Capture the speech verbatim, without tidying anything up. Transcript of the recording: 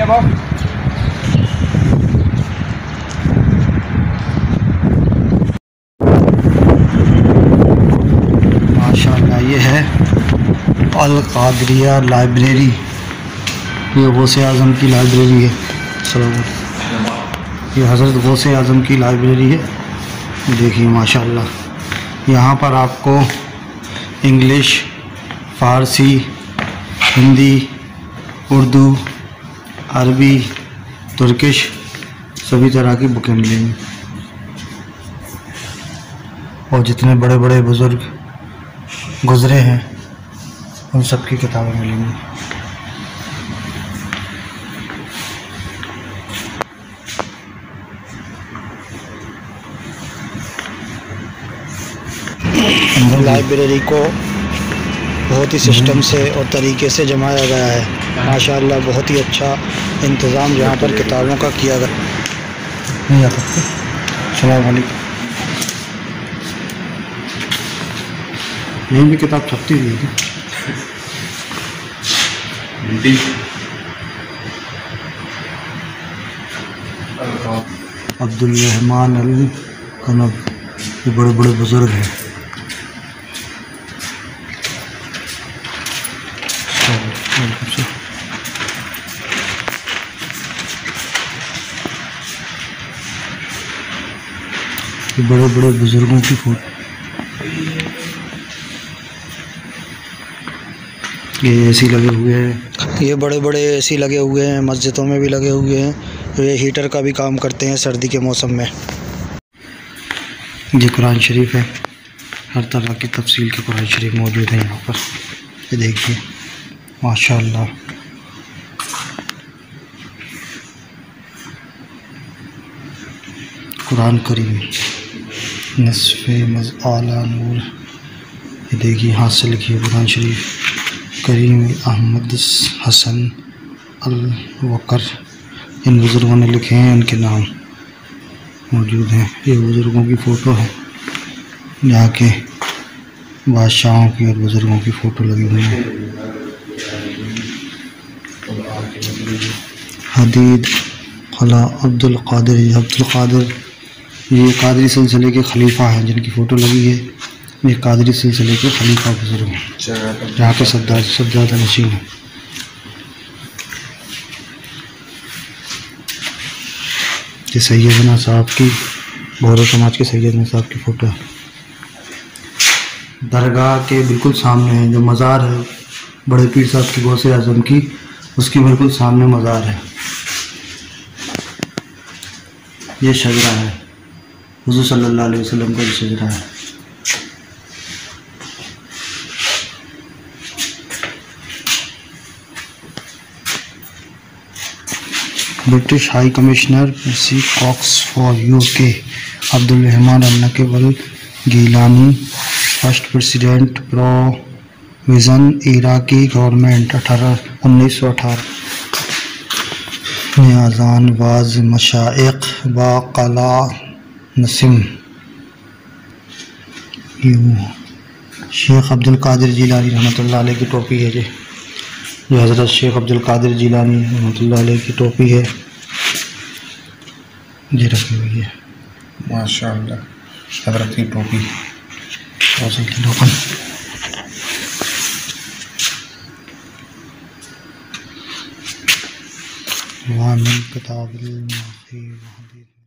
माशाल्लाह ये है अल कादरिया लाइब्रेरी। ये गौसे आज़म की लाइब्रेरी है। ये हज़रत गौसे आज़म की लाइब्रेरी है। देखिए माशाल्लाह यहाँ पर आपको इंग्लिश, फ़ारसी, हिंदी, उर्दू, अरबी, तुर्किश सभी तरह की बुकें मिलेंगी और जितने बड़े बड़े बुज़ुर्ग गुज़रे हैं उन सब की किताबें मिलेंगी। लाइब्रेरी को बहुत ही सिस्टम से और तरीके से जमाया गया है। माशाअल्लाह बहुत ही अच्छा इंतज़ाम यहाँ पर किताबों का किया गया। नहीं आ सकते। अस्सलाम वालेकुम। यहीं भी किताब छपती हुई है। अब्दुल रहमान अल कनब, ये बड़े बड़े बुज़ुर्ग हैं। ये बड़े बड़े बुजुर्गों की फोटो, ये एसी लगे हुए हैं। ये बड़े बड़े एसी लगे हुए हैं, मस्जिदों में भी लगे हुए हैं। ये हीटर का भी काम करते हैं सर्दी के मौसम में। ये कुरान शरीफ है, हर तरह की तफसील के कुरान शरीफ मौजूद है यहाँ पर। ये देखिए माशाअल्लाह। कुरान करीम नस्फ़े मज़आला नूर, ये देखिए हाथ से लिखी है Quran Sharif. Karim Ahmad Hassan al Waqar, इन बुज़ुर्गों ने लिखे हैं, इनके नाम मौजूद हैं। ये बुज़ुर्गों की फ़ोटो है, यहाँ के बादशाहों की और बुज़ुर्गों की फ़ोटो लगी हुई है। हदीद खला अब्दुल कादिर, अब्दुल कादिर ये कादरी सिलसिले के खलीफा हैं जिनकी फ़ोटो लगी है। ये कादरी सिलसिले के खलीफा बुज़ुर्ग हैं, यहाँ के सद्दार सद्दार नशीन हैं। ये सैयदना साहब की, बोरो समाज के सैयदना साहब की फ़ोटो है। दरगाह के बिल्कुल सामने है जो मज़ार है बड़े पीर साहब की गौसे आज़म की, उसकी बिल्कुल सामने मज़ार है। ये शजरा है, हुज़ूर सल्लल्लाहु अलैहि वसल्लम का शजरा है। British high commissioner C Cox for UK Abdul Rahman al Naqib Gilani, first president provision Iraqi government अठारह उन्नीस सौ अठारह। नियाज़ान वाज मशाइख बाक़ला नसीम, शेख अब्दुल कादिर जिलानी रहमतुल्लाह अलैह की टोपी है। जी ये हज़रत शेख अब्दुल कादिर जिलानी रहमतुल्लाह अलैह की टोपी है, ये रखी हुई है। माशाअल्लाह हज़रत की टोपी वाह।